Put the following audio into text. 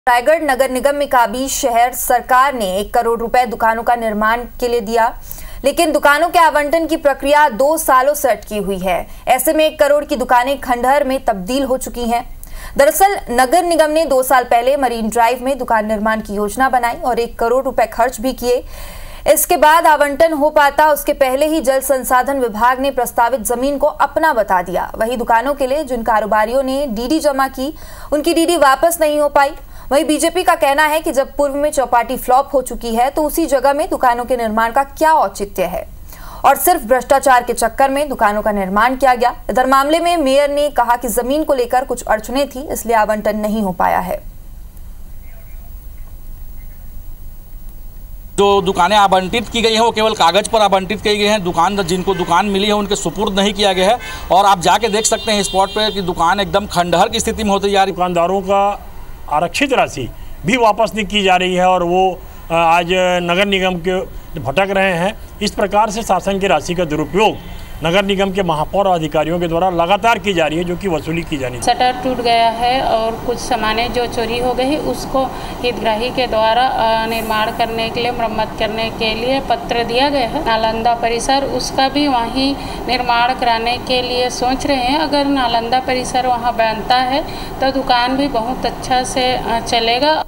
रायगढ़ नगर निगम में काबिज शहर सरकार ने 1 करोड़ रुपए दुकानों का निर्माण के लिए दिया, लेकिन दुकानों के आवंटन की प्रक्रिया 2 सालों से अटकी हुई है। ऐसे में 1 करोड़ की दुकानें खंडहर में तब्दील हो चुकी हैं। दरअसल नगर निगम ने 2 साल पहले मरीन ड्राइव में दुकान निर्माण की योजना बनाई और 1 करोड़ रुपए खर्च भी किए। इसके बाद आवंटन हो पाता उसके पहले ही जल संसाधन विभाग ने प्रस्तावित जमीन को अपना बता दिया। वही दुकानों के लिए जिन कारोबारियों ने डीडी जमा की, उनकी डीडी वापस नहीं हो पाई। वहीं बीजेपी का कहना है कि जब पूर्व में चौपाटी फ्लॉप हो चुकी है तो उसी जगह में दुकानों के निर्माण का क्या औचित्य है और सिर्फ भ्रष्टाचार के चक्कर में दुकानों का निर्माण किया गया। इधर मामले में मेयर ने कहा कि जमीन को लेकर कुछ अड़चनें थी, इसलिए आवंटन नहीं हो पाया है। जो दुकानें आवंटित की गई हैं वो केवल कागज पर आवंटित की गई हैं। जिनको दुकान मिली है उनके सुपुर्द नहीं किया गया है और आप जाके देख सकते हैं स्पॉट पे कि दुकान एकदम खंडहर की स्थिति में होती जा रही। दुकानदारों का आरक्षित राशि भी वापस नहीं की जा रही है और वो आज नगर निगम के भटक रहे हैं। इस प्रकार से शासन की राशि का दुरुपयोग नगर निगम के महापौर और अधिकारियों के द्वारा लगातार की जा रही है, जो कि वसूली की जानी चाहिए। शटर टूट गया है और कुछ सामानें जो चोरी हो गई उसको हितग्राही के द्वारा निर्माण करने के लिए, मरम्मत करने के लिए पत्र दिया गया है। नालंदा परिसर उसका भी वहीं निर्माण कराने के लिए सोच रहे हैं। अगर नालंदा परिसर वहाँ बनता है तो दुकान भी बहुत अच्छा से चलेगा।